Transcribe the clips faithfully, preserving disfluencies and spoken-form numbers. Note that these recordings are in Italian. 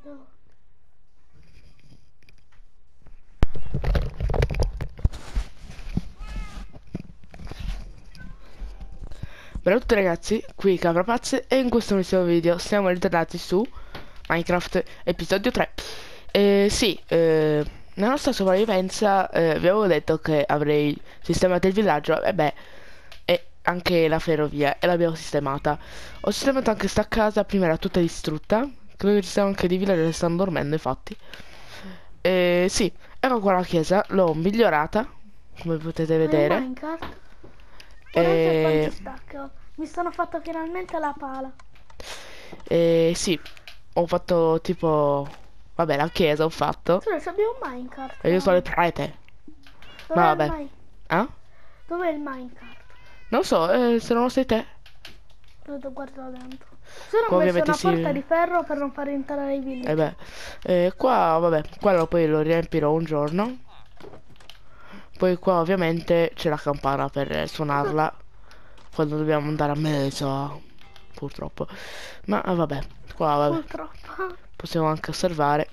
Dove? Bella a tutti ragazzi, qui Caprapazze e in questo nuovo video siamo ritornati su Minecraft episodio tre. Eh, sì, eh, nella nostra sopravvivenza eh, vi avevo detto che avrei sistemato il villaggio e beh, e anche la ferrovia e l'abbiamo sistemata. Ho sistemato anche sta casa, prima era tutta distrutta, credo che ci siano anche dei villager che stanno dormendo infatti. Eh, sì, ecco qua la chiesa, l'ho migliorata, come potete Ma in vedere. Minecraft? Guardate quanti E... stacco. Mi sono fatta finalmente la pala. Eh, sì, ho fatto tipo... Vabbè, la chiesa ho fatto. Scusa, abbiamo un Minecart E io sono il però. prete. Ma Dov'è il vabbè. Minecart? Eh? Dov'è il Minecart? Non so, eh, se non lo sei te. Lo guardo dentro. Se no ho Qua messo ovviamente una si... porta di ferro per non far entrare i Eh beh. villager. Eh, qua, vabbè, quello poi lo riempirò un giorno. Poi qua ovviamente c'è la campana per suonarla quando dobbiamo andare a messa. Purtroppo. Ma eh, vabbè, qua vabbè. Purtroppo. Possiamo anche osservare.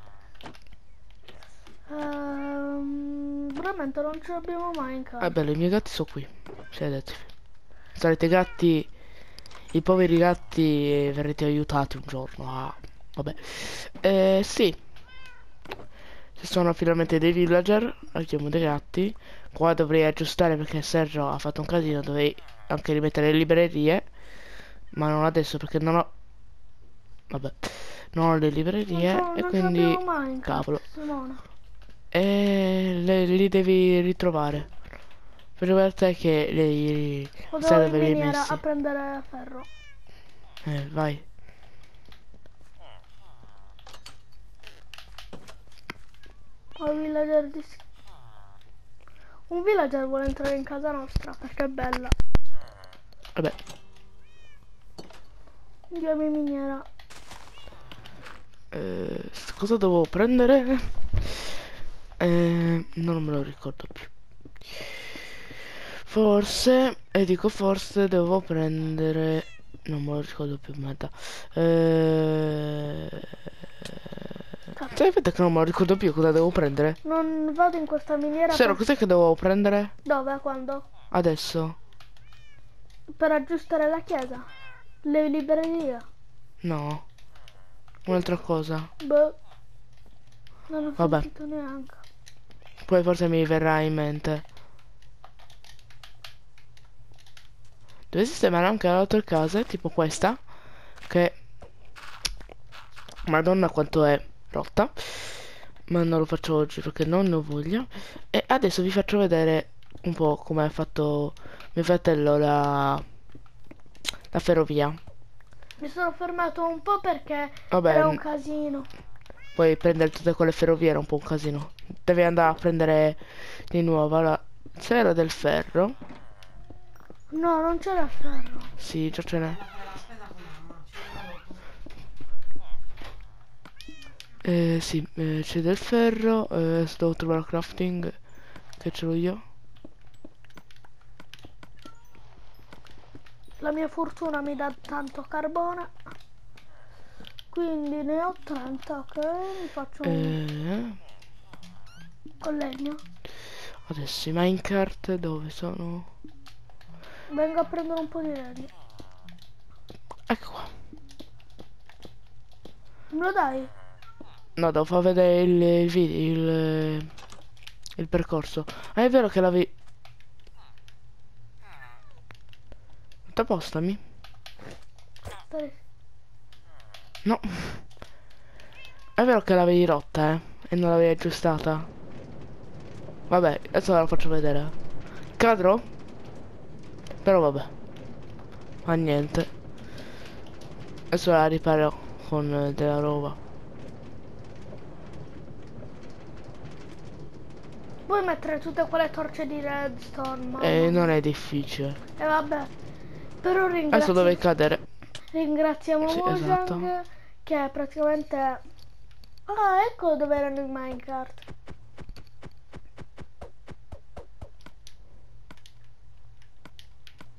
Ehm, veramente non ce l'abbiamo Ah, Minecart. bello, i miei gatti sono qui. Sedetevi. Sarete gatti... I poveri gatti eh, verrete aiutati un giorno. Ah, vabbè. Eh, sì. Ci sono finalmente dei villager. Abbiamo dei gatti. Qua dovrei aggiustare perché Sergio ha fatto un casino. Dovrei anche rimettere le librerie. Ma non adesso perché non ho... Vabbè. Non ho le Non ce, librerie. E non ce quindi... l'abbiamo Minecart, Cavolo. Simone. E le, li devi ritrovare. Per te che li... Vado Sai in dove li hai miniera a messi. prendere ferro. Eh, vai. Ho il villager di... Un villager vuole entrare in casa nostra perché è bella. Vabbè. Andiamo in miniera. Eh, cosa dovevo prendere? Eh, non me lo ricordo più. Forse, e dico forse, devo prendere... Non me lo ricordo più, merda. Eh... Sapete che non me lo ricordo più cosa devo prendere? Non vado in questa miniera Sero, per... cos'è che dovevo prendere? Dove? Quando? Adesso? Per aggiustare la chiesa. Le librerie. No, un'altra cosa. Boh. Non ho Vabbè, sentito neanche. poi forse mi verrà in mente. Devo sistemare anche le altre case, tipo questa, che... Madonna quanto è rotta. Ma non lo faccio oggi perché non ne ho voglia. E adesso vi faccio vedere un po' come ha fatto mio fratello la, la ferrovia. Mi sono fermato un po' perché Vabbè, era un n- casino. poi prendere tutte quelle ferrovie era un po' un casino. Devi andare a prendere di nuovo la cera del ferro. No, non c'era ferro. Sì, già ce n'è. Eh, sì, eh, c'è del ferro. Eh, devo trovare il crafting. Che ce l'ho io. La mia fortuna mi dà tanto carbone. Quindi ne ho trenta, ok? Mi faccio un Eh, con legno. adesso i minecart dove sono? Vengo a prendere un po' di legno. Ecco qua. Me lo dai? No, devo far vedere il, il video, il, il percorso. Ah, è vero che l'avevi... Appostami? Dai. No. È vero che l'avevi rotta, eh? E non l'avevi aggiustata. Vabbè, adesso ve la faccio vedere. Cadrò? Però vabbè. Ma niente. Adesso la riparo con eh, della roba. Vuoi mettere tutte quelle torce di redstone, mamma E non mia. è difficile. E vabbè. Però Adesso ringrazio... dove cadere? ringraziamo Sì, esatto. Mojang che praticamente... Ah, ecco dove erano i minecart.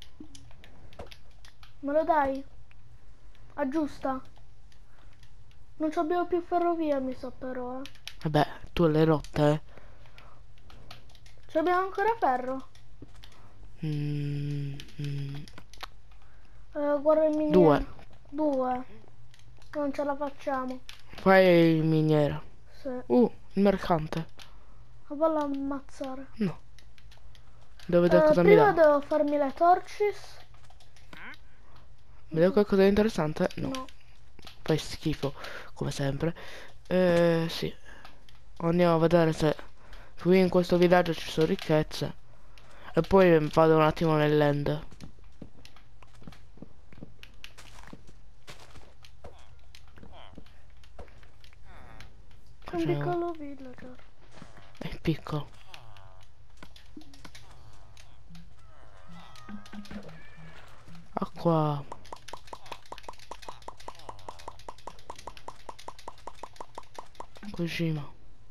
Me lo dai? Aggiusta. Non ci abbiamo più ferrovia, mi sa però, eh. Vabbè, tu le rotte, eh. Ci abbiamo ancora ferro. Mm, mm, Eh, guarda il miniere. due. Due. Non ce la facciamo. Fai il miniere. Sì. Uh, il mercante. Ma valla a ammazzare. No. Devo vedere Eh, cosa mi prima dà. devo farmi le torches. Vedo qualcosa di interessante? No. No. Fai schifo, come sempre. Eh, sì. Andiamo a vedere se qui in questo villaggio ci sono ricchezze. E poi vado un attimo nell'end. C'è un piccolo villager. È piccolo. Acqua. Kojima.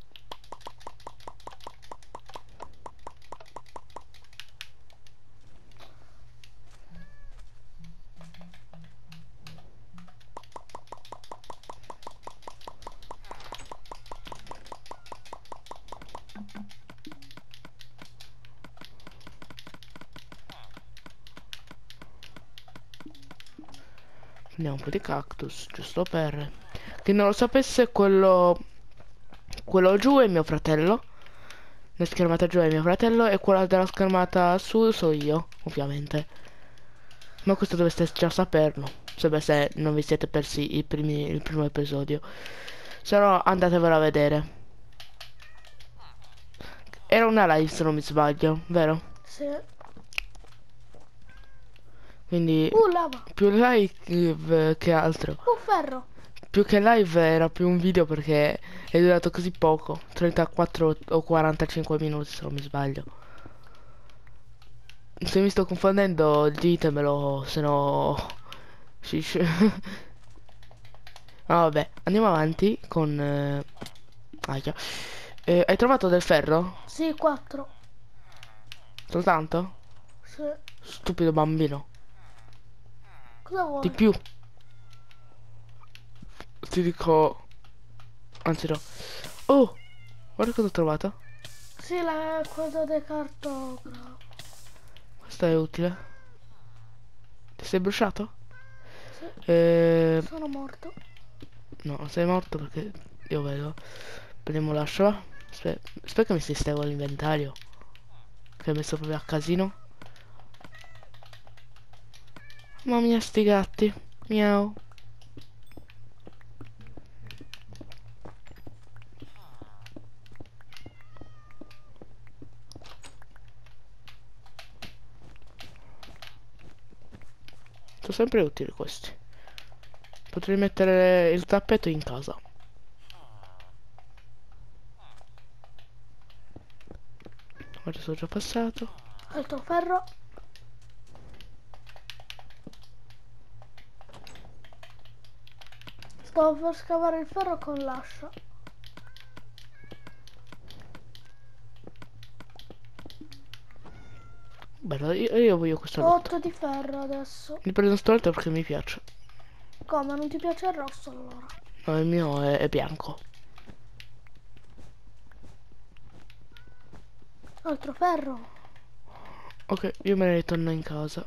Prendiamo un po' di cactus, giusto per... Chi non lo sapesse, quello... Quello giù è mio fratello. La schermata giù è mio fratello e quella della schermata su so io, ovviamente. Ma questo dovreste già saperlo, se, se non vi siete persi i primi, il primo episodio. Se no andatevelo a vedere. Era una live se non mi sbaglio, vero? Sì. Quindi Uh, lava. più live che altro. Uh, ferro. Più che live era più un video perché è durato così poco. trentaquattro o quarantacinque minuti se non mi sbaglio. Se mi sto confondendo ditemelo, se no... Shish. Ah, vabbè, andiamo avanti con... Eh... Aia. Eh, hai trovato del ferro? Sì, quattro. Soltanto? Sì. Stupido bambino. Cosa Di vuoi? più. Ti dico... Anzi no. Oh! Guarda cosa ho trovato. Sì, la cosa del cartografo. Questo è utile. Ti sei bruciato? Sì. Eh... Sono morto. No, sei morto perché io vedo. Prendiamo l'ascia. Spero che mi sistemo l'inventario. Che ho messo proprio a casino. Mamma mia, sti gatti. Miau. Sono sempre utili questi. Potrei mettere il tappeto in casa. Guarda, sono già passato. Altro ferro. Stavo per scavare il ferro con l'ascia. Bello, io, io voglio questo Ho lotto. otto di ferro adesso. Mi prendo sto letto perché mi piace. Come? Non ti piace il rosso allora? No, il mio è, è bianco. Altro ferro. Ok, io me ne ritorno in casa.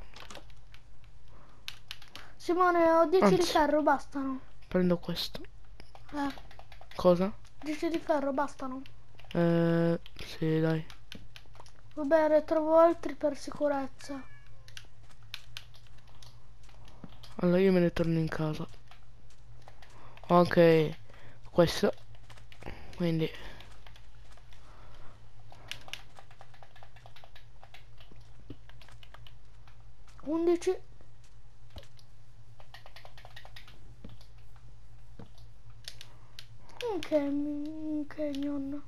Simone, ho dieci Anzi. di ferro, bastano. Prendo questo. Eh, Cosa? dieci di ferro, bastano. Eh, sì, dai. Va bene, trovo altri per sicurezza. Allora io me ne torno in casa. Ho anche questo. Quindi... undici. Un canyon. Un canyon.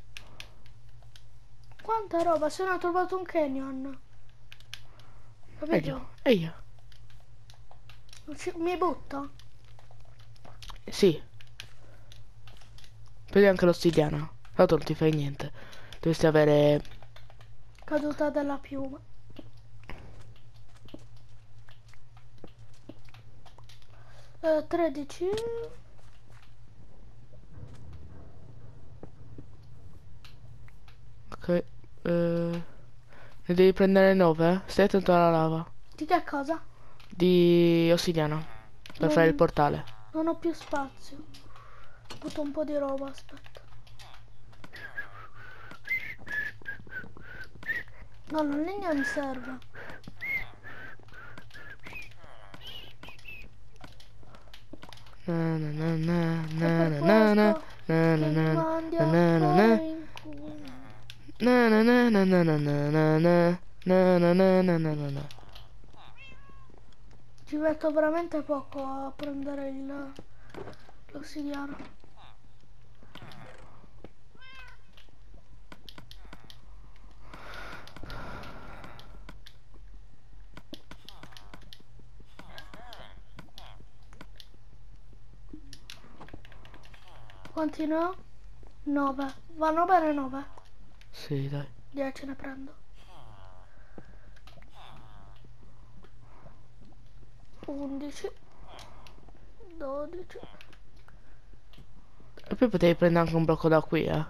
Quanta roba, se ne ho trovato un canyon. E Capito? io? E io? Ci- Mi butta? Sì. Prendi anche l'ossidiana. Tanto non ti fai niente. Dovresti avere... Caduta della piuma. Eh, tredici. Ok. Eh, ne devi prendere nove, eh? Stai attento alla lava. Di che cosa? Di ossidiana. Per fare il Non, portale. non ho più spazio. Butto un po' di roba, aspetta. No, la legna mi serve. Na na na na È na per na na na questo na che na mi na mandi na a na na na. fare in culo. Na na na na na na na na na na na na na na na na. Ci metto veramente poco a prendere il l'ossidiano. Quanti ne ho? nove. Vanno bene nove? Sì, dai. dieci ne prendo. undici. dodici. E poi potevi prendere anche un blocco da qui, eh.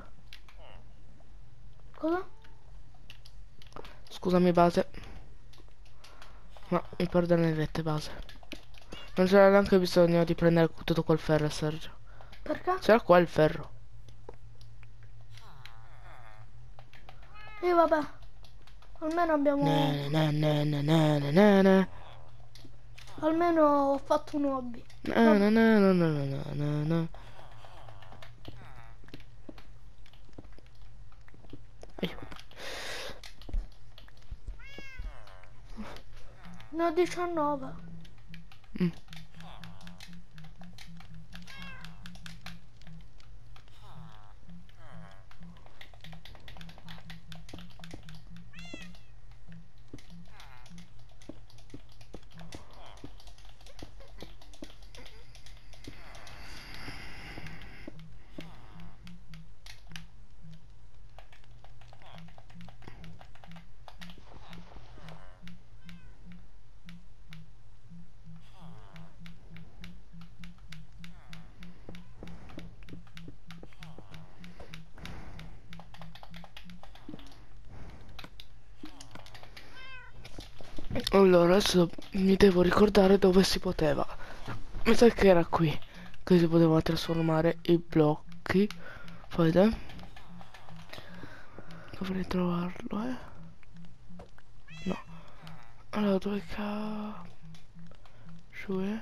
Cosa? Scusami, base. Ma mi perdonerete, base. Non c'era neanche bisogno di prendere tutto quel ferro, Sergio. Perché? C'era qua il ferro. E vabbè. Almeno abbiamo... Na na na na na na na na. Almeno ho fatto un hobby. Na na na na na na na na. Aiuto. Ne ho diciannove. Mm. Allora, adesso mi devo ricordare dove si poteva. Mi sa che era qui che si poteva trasformare i blocchi. Fate. Dovrei trovarlo, eh. No. Allora, dove ca... Giù, eh.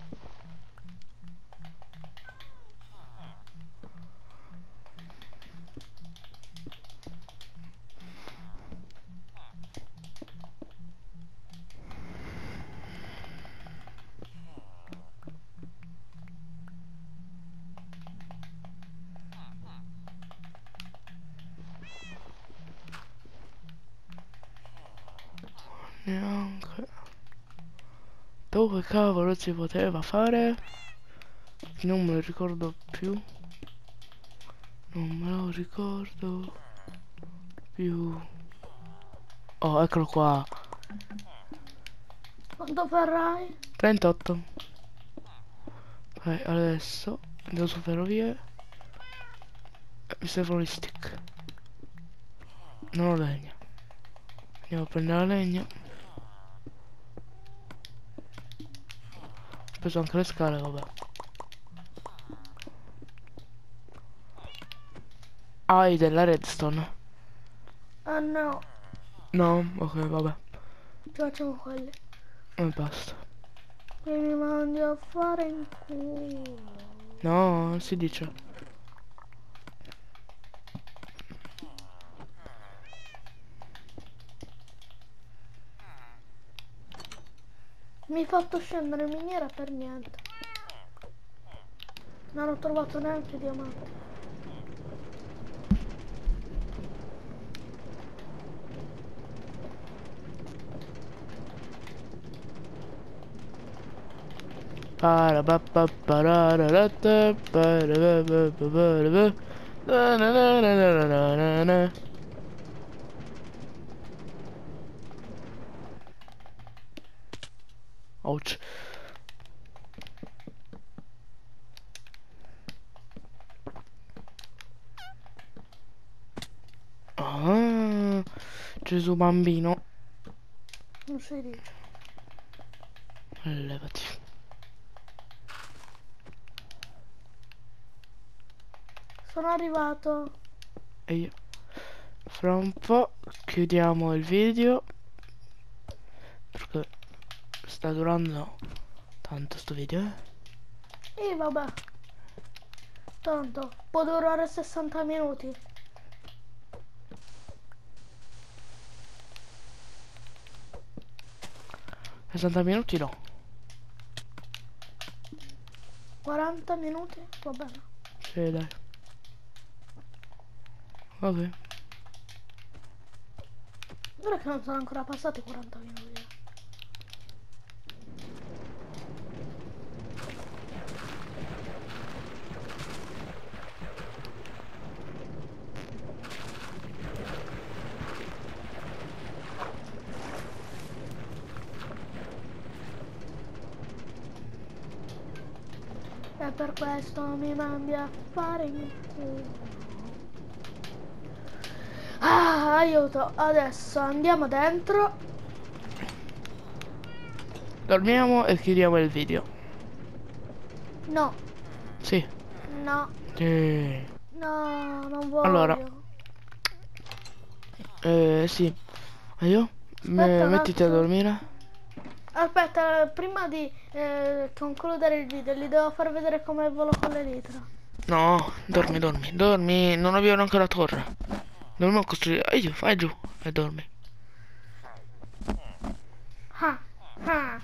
Neanche. Dove cavolo si poteva fare? Non me lo ricordo più. Non me lo ricordo più. Oh, eccolo qua. Quanto farai? trentotto. Ok, adesso andiamo su ferrovie. Eh, Mi servono gli stick. Non ho legna. Andiamo a prendere la legna. Ho preso anche le scale, vabbè. Ah, hai della redstone? Ah no, No, ok, vabbè. ci facciamo quelli. E basta. E mi mandi a fare in culo. No, non si dice. Mi hai fatto scendere in miniera per niente. Non ho trovato neanche diamanti. Para pa pa parararata, para pa pa pa para pa. Na na na na na na na na. Ouch. Ah. Gesù bambino. Non si dice. Levati. Sono arrivato. E io. Fra un po' chiudiamo il video. Perché sta durando tanto sto video, eh. E vabbè. Tanto. Può durare sessanta minuti. sessanta minuti no. quaranta minuti? Va bene. Sì, dai. Ok. Ora che non sono ancora passati quaranta minuti. E per questo mi mandi a fare il culo. Ah, aiuto. Adesso andiamo dentro. Dormiamo e chiudiamo il video. No, Sì. no, Eh, no, non voglio. Allora. eh sì. E io? Me- Aspetta un mettiti a attimo. dormire. Aspetta, prima di eh, concludere il video, gli devo far vedere come volo con l'elitra. No, dormi, dormi, dormi. Non abbiamo neanche la torre. Dobbiamo costruire. E io, fai giù e dormi. Ah, ah.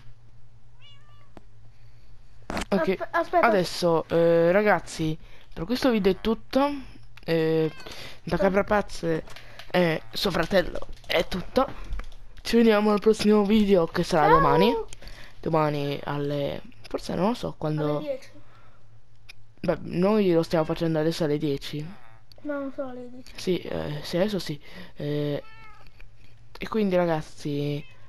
Ok, Aspe- aspetta. adesso eh, ragazzi, per questo video è tutto. Eh, da Capra Pazze e suo fratello è tutto. Ci vediamo al prossimo video che sarà Ciao. domani. Domani alle... forse non lo so Alle quando... dieci. Beh, noi lo stiamo facendo adesso alle dieci. No, non so alle dieci. Sì, eh, sì, adesso sì. Eh, e quindi ragazzi...